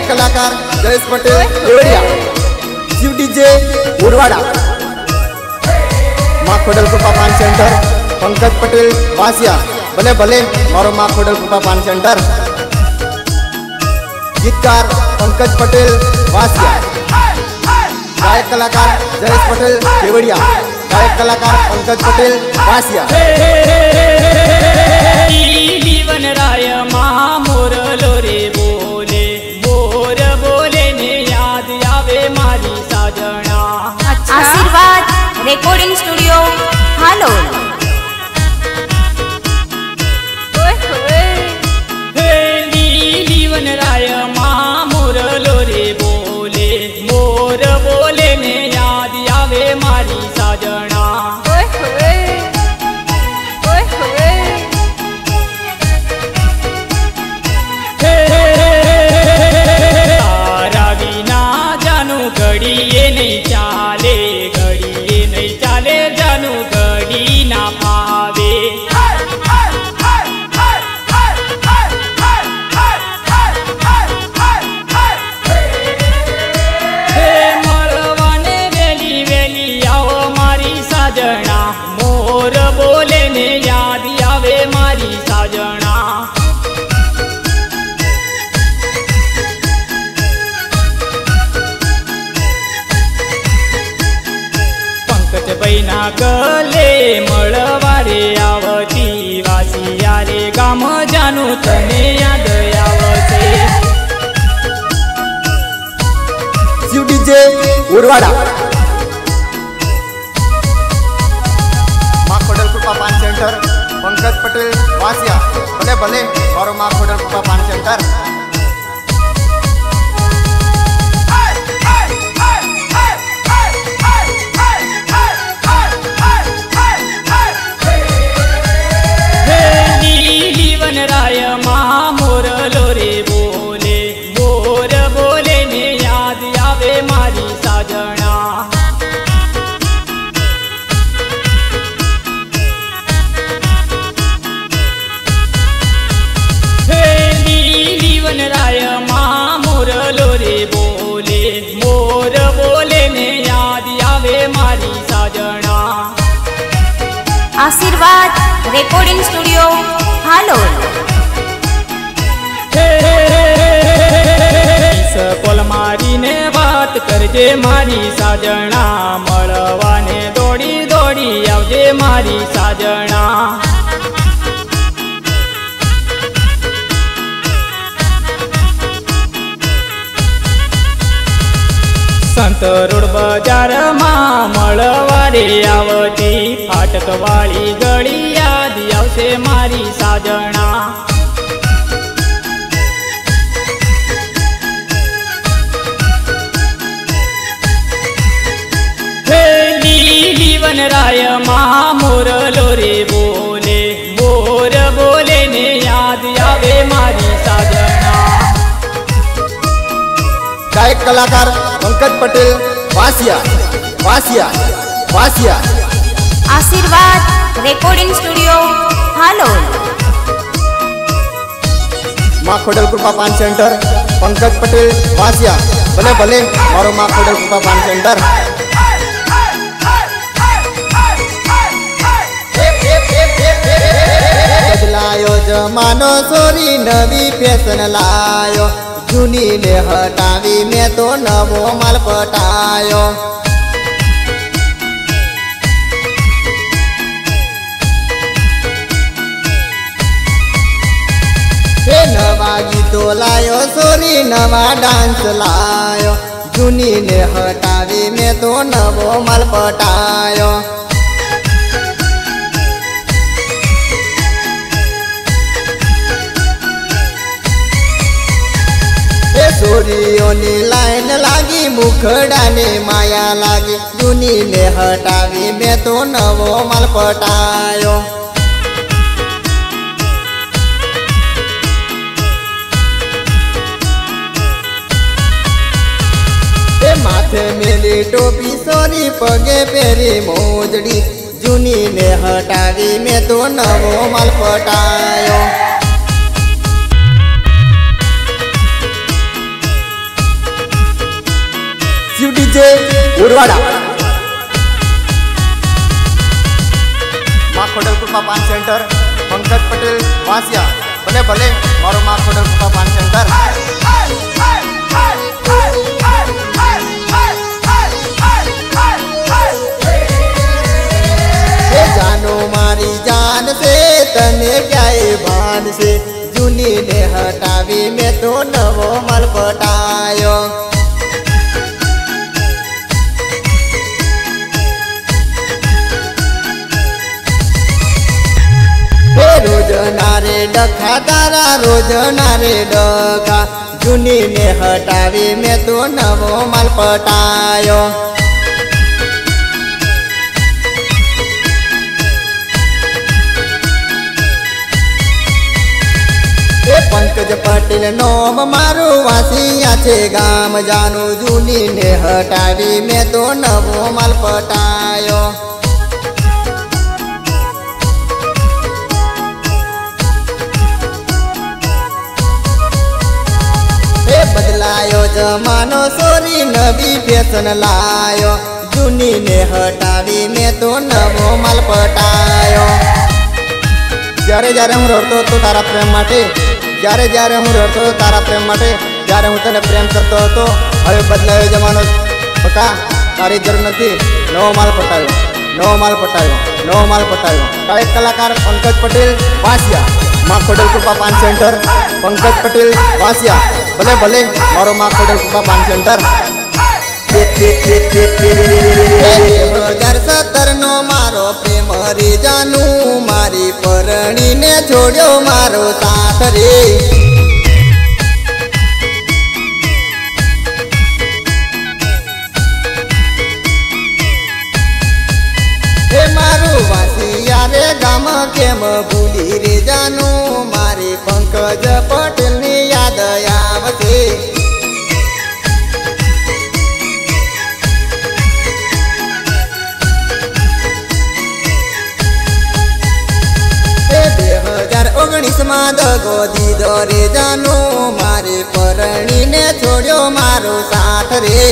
गायक कलाकार जयेश पटेल देवरिया, शिव डीजे उरवाड़ा, माँ खोडल कृपा पान सेंटर पंकज पटेल वासिया, भले भले मारो माँ खोडल कृपा पान सेंटर, गीतकार पंकज पटेल वासिया, गायक कलाकार जयेश पटेल देवरिया, गायक कलाकार पंकज पटेल वासिया। जीवन राय मोर लोरे बोले, मोर बोले ने याद आवे मारी साजना। आशीर्वाद रेकॉर्डिंग स्टूडियो हालोल। जीवन राय मोर लोरे बोले, मोर बोले ने याद आवे मारी साजना। घड़िए नहीं चाले, घड़िए नहीं चाले, जानू घड़ी ना पावे। मरवाने वेली वेली आओ मारी साजना, मोर बोले ने याद आवे मारी साजना। बैना गले मळवारे आवती, वासिया रे गाम जानू तने याद आवते। शिव डीजे उरवाड़ा, माँ खोडल कृपा पान सेंटर पंकज पटेल वासिया, भले भले मारो माँ खोडल कृपा पान सेंटर। राय मोर लोरे बोले, मोर बोले ने याद आवे मारी साजना। जीवन राय मोर लोरे बोले, मोर बोले ने याद आवे मारी साजना। आशीर्वाद रेकॉर्डिंग स्टूडियो हालोल। कोल मारी ने बात करजे मारी साजना, मळवाने दौड़ी दौड़ी आवजे मारी साजना। संत रोड बजार मां मळवारे आवती, फाटक वाली गळी याद आवशे मारी साजना। जीवन राय मोर लोरे बोले, मोर बोले ने याद आवे मारी साजना। गायक कलाकार पंकज पटेल वासिया, वासिया, वासिया। आशीर्वाद रेकॉर्डिंग स्टूडियो हालोल। माँ खोडल कृपा पान सेंटर पंकज पटेल वासिया, भले भले मारो माँ खोडल कृपा पान सेंटर। बदलायो जमानो सोरी नवी फैशन लायो, जूनी ने हटावी मैं तो नवो माल पटायो। नवा गीतो लायो सोरी नवा डांस लायो, जूनी ने हटावी मैं तो नवो माल पटायो। सोरीओनी लाइन लागी, मुखड़ा ने माया लागी, जूनी ने हटावी मैं तो नवो माल पटायो। माथे मेरी टोपी सोरी, पगे पेरी मोजड़ी, जूनी ने हटावी मैं तो नवो माल पटायो। डीजे उड़वाड़ा माँ खोडल कृपा पान सेंटर पंकज पटेल वासिया भले भले मारो माँ खोडल कृपा पान सेंटर जानो मारी जान से तने क्या भान से जूनी ने हटावी में तो नवो मल पटायो रोज नारे डखा तारा रोज नारे डखा जूनी ने हटावी में तो नवो मल पटायो पंकज पटेल नोम मारू वासिया छे गाम जानू जूनी ने हटावी में तो नवो माल पटायो बदलायो जमानो सोरी नवी फैशन लायो जूनी ने हटावी में तो नवो माल पटायो जारे जारे हूँ रड़तो तो तारा प्रेम माटे जारे जारे हूँ रड़तो तारा प्रेम माटे जारे हूँ तने प्रेम करतो तो हवे बदलायो जमानो पका तारी जरूर नथी नवो माल पटायो नवो माल पटायो नवो माल पटायो गायक कलाकार पंकज पटेल वासिया माँ खोडल कृपा पान सेंटर पंकज पटेल वासिया भले भले मारो माँ खोडल कृपा पान सेंटर 2017 नो मारो प्रेम रे जानू मारी परणी ने छोड़ो मारो साथ रे मारू वासिया रे गाम केम भूली रे जानू मारी पंकज पटेल ने याद आवसे दगो दीदो रे जानू मारे परणी ने छोड़ो मारो साथ रे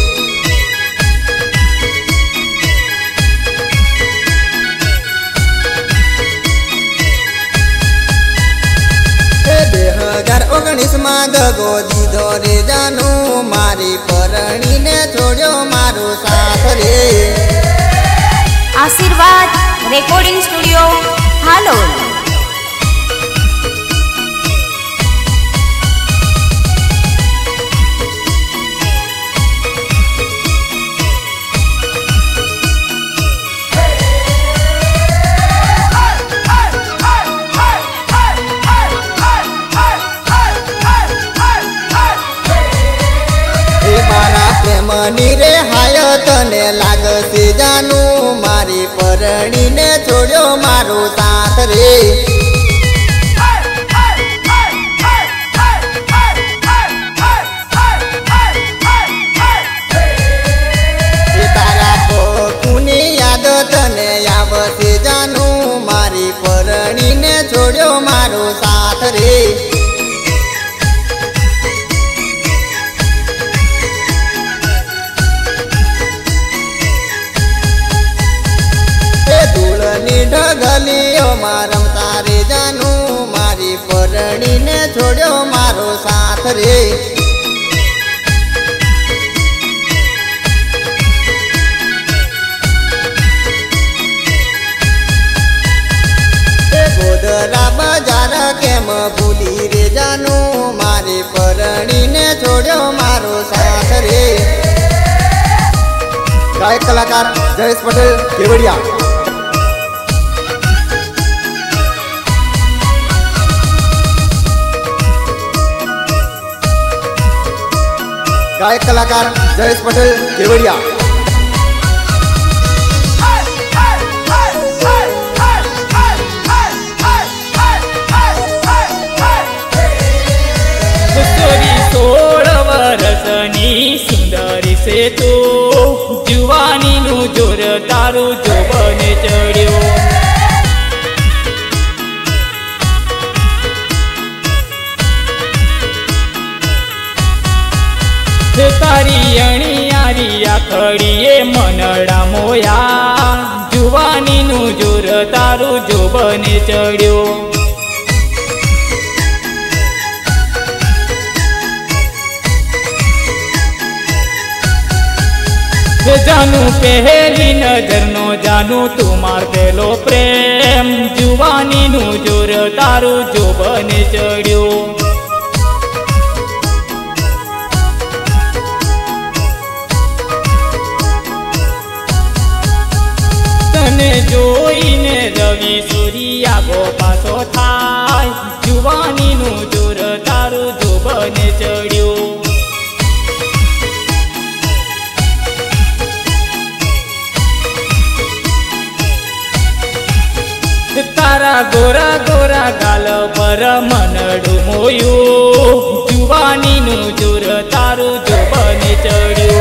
2019 માં દગો દીધો રે જાનુ મારી પરણીને છોડ્યો મારો સાથ રે। આશીર્વાદ રેકોર્ડિંગ સ્ટુડિયો હાલોલ। मनी रे हाय तने लागसे जानू मारी परणी ने छोड़ो मारो साथ रे। तारा पोकुनी याद तने आवसे जानू मारी परणी ने छोड़ो मारो साथ रे। ढगलियो मारम तारे जानू मारी परणी ने छोड़ो मारो साथ रे। गोदरा बाजार केम भूली रे जानू मारी परणी ने छोड़ो मारो साथ रे। गायक कलाकार जयेश पटेल केवड़िया। गायक कलाकार जयेश पटेल केवड़िया। किशोरी 16 वर्षनी सुंदरी से तो जुवानी नु जोर तारू जोबने चढ़्यो। तारी अणियारी એ મનડા મોયા જુવાનીનું જોર તારું જોબને ચડ્યો जानू पहली नजर नो जानू तुमार पेलो प्रेम जुवानी नु जोर तारू जो बने चढ़्यो तने जोईने रवि सूर्या गो पासो थाय जुवानी नु जोर तारू जो बने चढ़्यो तारा गोरा गोरा गाल पर मनडू मोयू जुवानी नु जोर तारू जो बने चढ़्यो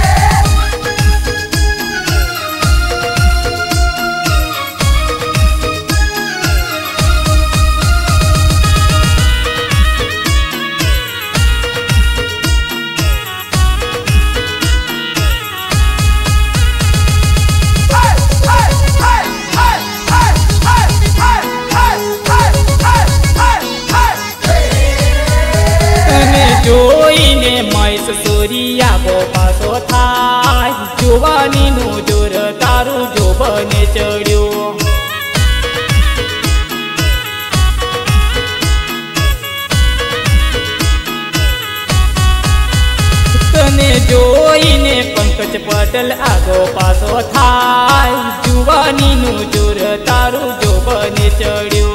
જોઈને મૈસ સૂર્યા ગો પાસો થાય જુવાનીનું જોર તારું જો બને ચડ્યો તને જોઈને પંકજ પટેલ આગો પાસો થાય જુવાનીનું જોર તારું જો બને ચડ્યો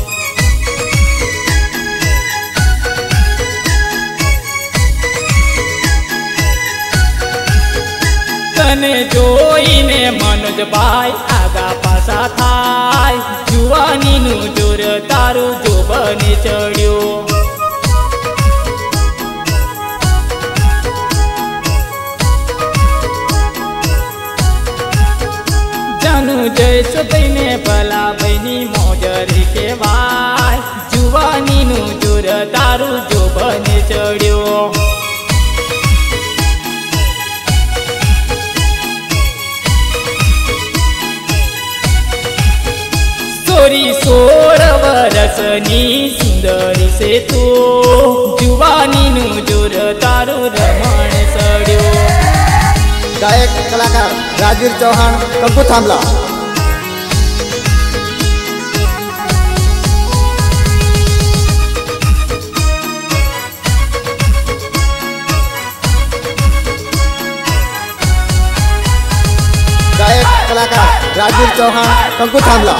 तने जोईने मनोज भाई आगा पासा थाय जुवानी नु जोर तारू जो बने चढ़्यो जानू जैसो तैने भला बहनी मोजरी के भाई जुवानी नु जोर तारू जो बने चढ़्यो सोरी 16 वर्षनी सुंदरी से तू जुवानी नु जोर तारू रमण सड्यो गायक कलाकार राजवीर चौहान कंकु थांबला गायक कलाकार राजवीर चौहान कंकु थांबला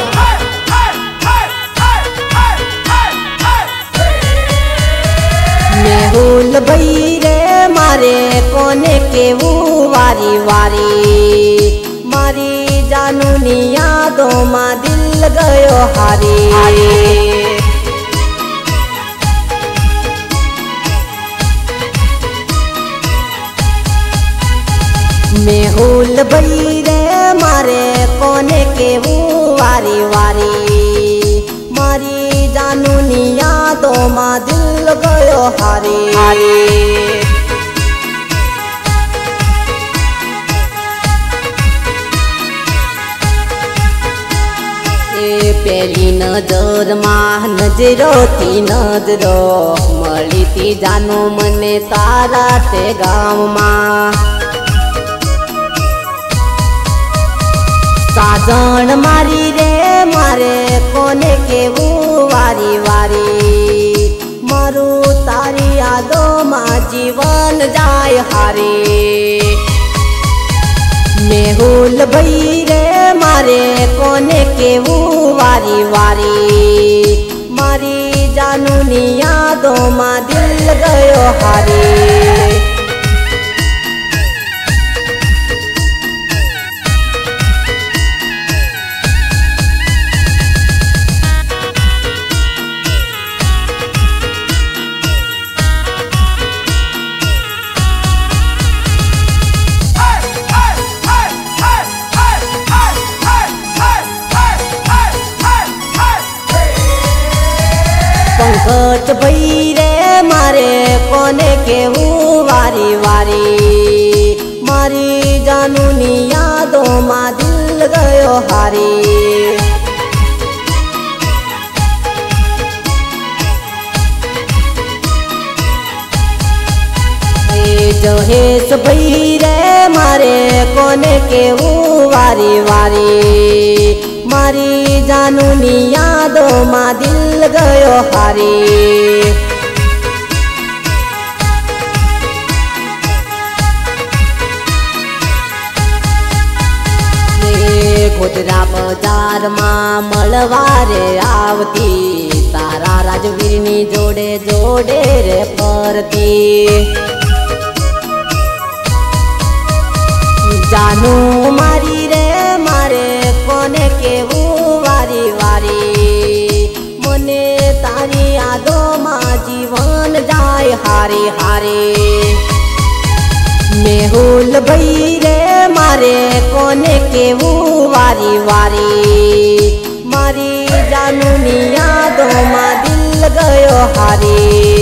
मेहुल भई रे मारे कोने केवू वारी वारी मारी जानू नी यादों मां दिल गयो हारी मेहुल भई रे मारे कोने केवू वारी वारी मारी जानू नी यादों मां दिल गयो हारी ए पहली नजर मां नजरो थी नजरो मળી ती जानू मने तारा ते गाँव मां साजन मारी रे मारे कोने केवू वारी वारी मारू तारी यादों मां जीवन जाय हारे मेहुल भई रे मारे कोने केवू वारी वारी मारी जानू नी यादों मां दिल गयो हारे पंकज भई रे मारे कोने केवू वारी वारी मारी जा जानूनी यादों में दिल गयो हारी। जो है सभी रे मारे कोने के वो वारी वारी, मारी जानूनी यादों में दिल गयो हारी। गोदरा बाजार में मळवारे आवती, तारा राजवीरनी जोड़े जोड़े रे फरती। जानू मारी रे मारे कोने के वो वारी वारी, मने तारी यादों में जीवन जाए हारी हारी। मेहुल भई रे मारे कोने के वो वारी वारी, मारी जानूनी यादों में दिल गयो हारी।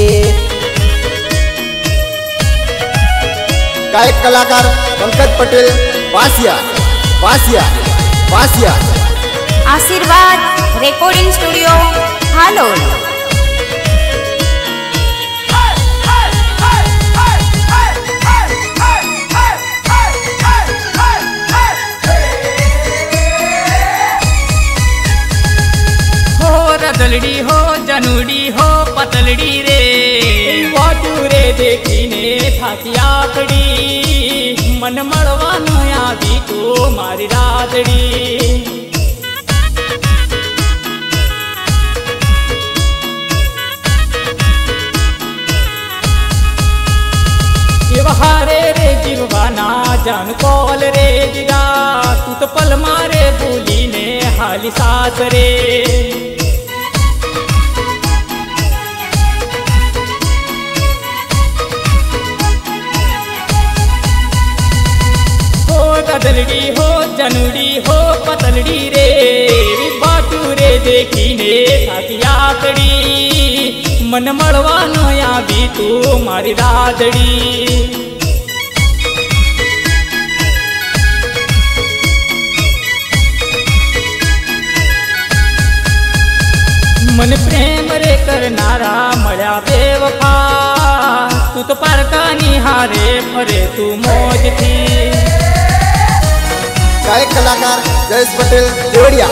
गायक कलाकार पंकज पटेल वासिया वासिया वासिया। आशीर्वाद रेकॉर्डिंग स्टूडियो हालोल। रदलड़ी हो जनूड़ी हो पतलड़ी रे, वाटू रे देखीने थाकी आकड़ी, मन मळवानो आवी तो मारी रादड़ी। हारे रे जीवाना जान कॉल रे गिरा, तू तो पल मारे बोली ने हाली सास रे। रदलड़ी हो जनूड़ी हो पतलड़ी रे, बाटू रे देखीने थाकी आकड़ी, मन मळवानो आवी तू मारी रादड़ी। मन प्रेम रे करनारा मळ्या बेवफा, तू तो पारकानी हारे फरे तू मौज थी। गायक कलाकार जयेश पटेल देवड़िया।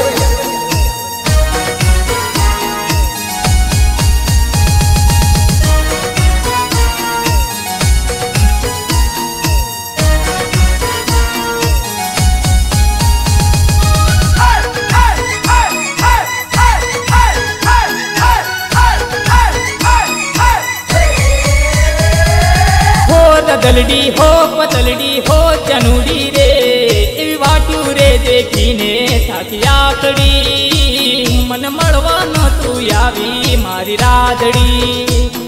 रदलड़ी हो पतलड़ी हो जनूड़ी रे, वाटू रे देखीने थाकी आकड़ी, मन मळवानो तू आवी मारी रादड़ी।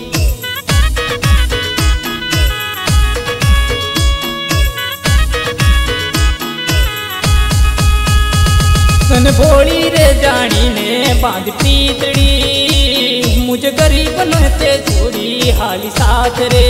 सन भोली रे जानी ने बांध पीतड़ी, मुझे गरीब नते छोड़ी हाली साथ रे।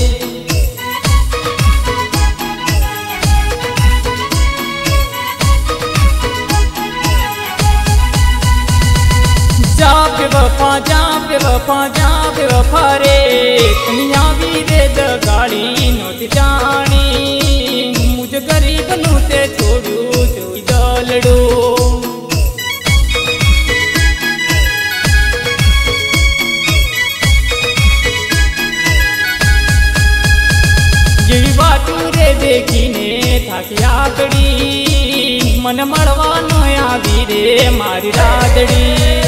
जा बेवफा जा बेवफा जा बेवफा रे, दुनिया भी रे दगाड़ी नोत जानी, मुझे गरीब नोते छोड़ू चोई दलड़ो। ये बाटू रे देखीने थाकी आकड़ी, मन मळवानो आवी रे मारी रादड़ी।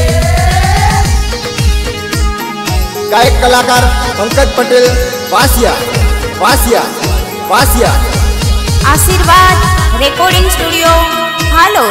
गायक कलाकार पंकज पटेल वासिया वासिया वासिया। आशीर्वाद रेकॉर्डिंग स्टूडियो हालोल।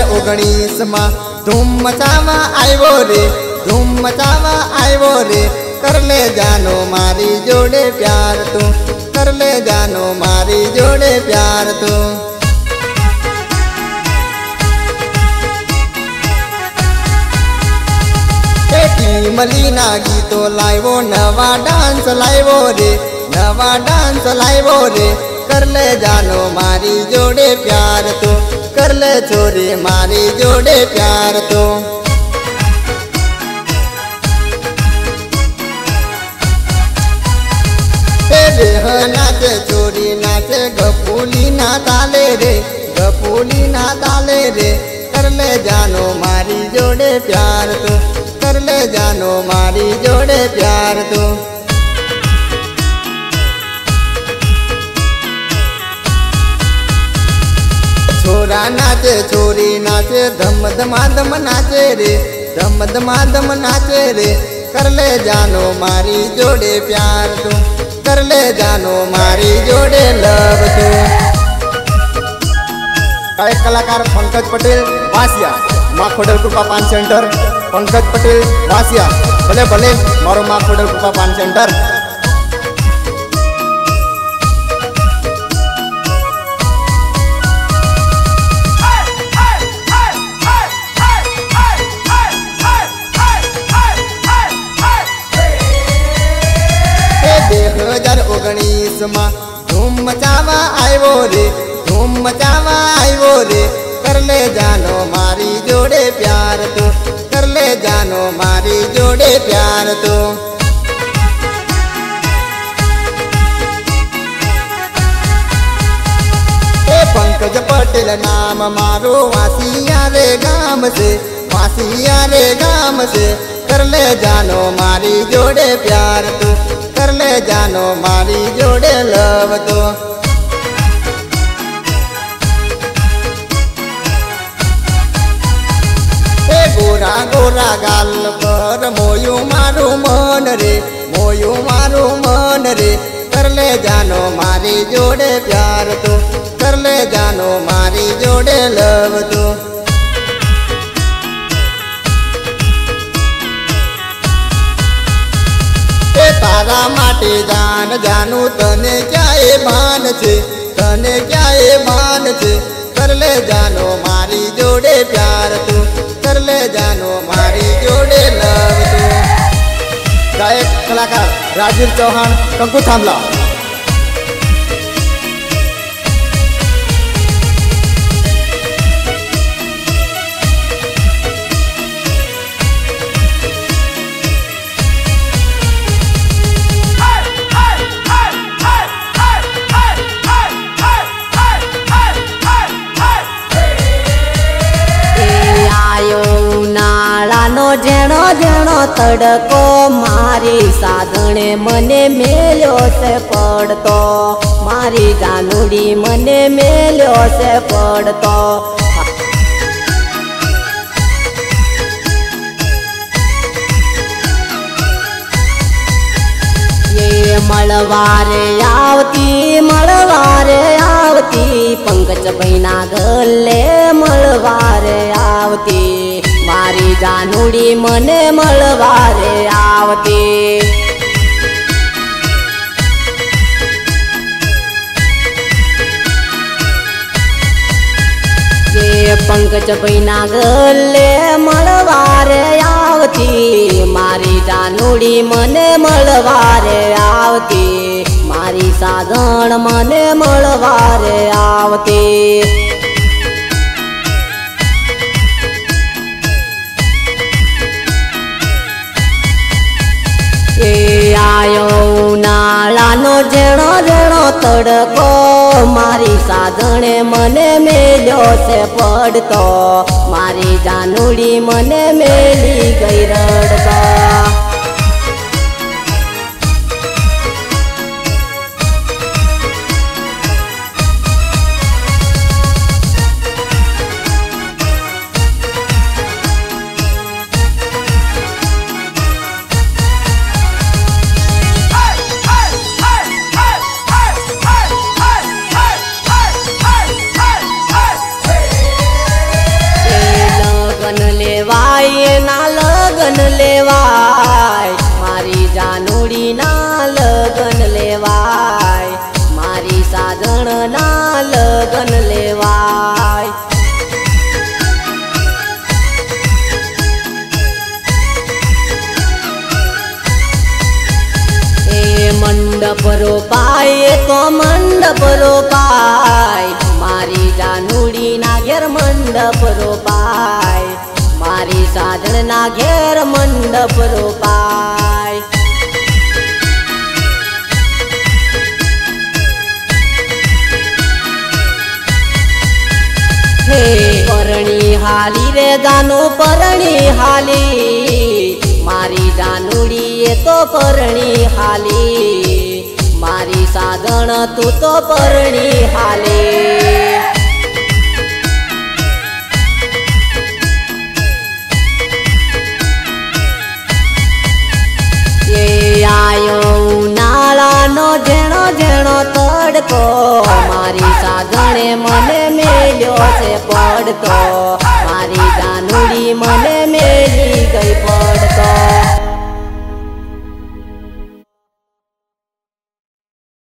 में धूम मचावा आयो रे, धूम मचावा आयो रे, कर ले जानो मारी जोड़े प्यार तू, कर ले जानो मारी जोड़े प्यार तू। मलीना गीतो लाइवो नवा डांस लाइवो रे, नवा डांस लाइवो रे। कर ले जानो मारी जोड़े प्यार तू, कर ले छोरी मारी जोड़े प्यार तू। नाचे छोरी नाचे गपूली ना ताले रे, गपूली ना ताले रे। कर ले जानो मारी जोड़े प्यार तू, कर ले जानो मारी जोड़े प्यार तू। छोरा नाचे छोरी नाचे धम धमा धम नाचे रे, धम धमा धम नाचे रे। कर ले जानो मारी जोड़े प्यार तू, कर ले जानो मारी जोड़े लव तू। गायक कलाकार पंकज पटेल वासिया, माँ खोडल कृपा पान सेंटर। पंकज पटेल वासिया, भले भले मारो माँ खोडल कृपा पान सेंटर। में धूम मचावा आयो रे, धूम मचावा आयो रे। कर ले जानो मारी जोड़े प्यार तू, कर ले जानो मारी जोड़े प्यार तू। पंकज पटेल नाम मारो वासिया रे गाम से, वासिया रे गाम से। कर ले जानो मारी जोड़े प्यार तू, कर ले जानो मारी जोड़े लव तू। गोरा गोरा गाल पर मोयू मारू मन रे, मोयू मारू मन रे। कर ले जानो मारी जोड़े प्यार तू, कर ले जानो मारी जोड़े लव तू। तारा माटे जान जानू तने क्या ए भान छे, तने क्या ए भान छे। कर ले जानो मारी जोड़े प्यार तू, कर ले जानो मारी जोड़े लव तू। गायक कलाकार राजीव चौहान कंकु थांबला। जेणो जेणो तड़को मारी साधणे मने मेल्यो से पड़तो, मारी जानूड़ी मने मेल्यो से पड़तो। ये मळवारे आवती, मळवारे आवती। पंकज बहिना गल्ले मळवारे आवती, मारी जानूड़ी मने मळवारे आवती। ये पंकज बहिना गल्ले मळवारे आवती, मारी जानूड़ी मने मळवारे आवती। मारी साधण मने मळवारे आवती। आयो नाळानो जेणो जेणो तड़को मारी साधणे मने मेल्यो से पड़तो, मारी जानूड़ी मने मेली गई रड़तो। लगन लेवा રોપાય તો મંડપ રોપાય મારી જાનુડી ના ઘેર મંડપ રોપાય મારી સાજણ ના ઘેર મંડપ રોપાય હે પરણી હાલી રે જાનુ પરણી હાલી મારી જાનુડી એ તો પરણી હાલી મારી સાજણ તું તો પરણી હાલી આયો ઉનાળાનો ઝેણો ઝેણો તડકો મારી સાજણે મને મેલ્યો છે પડતો મારી જાન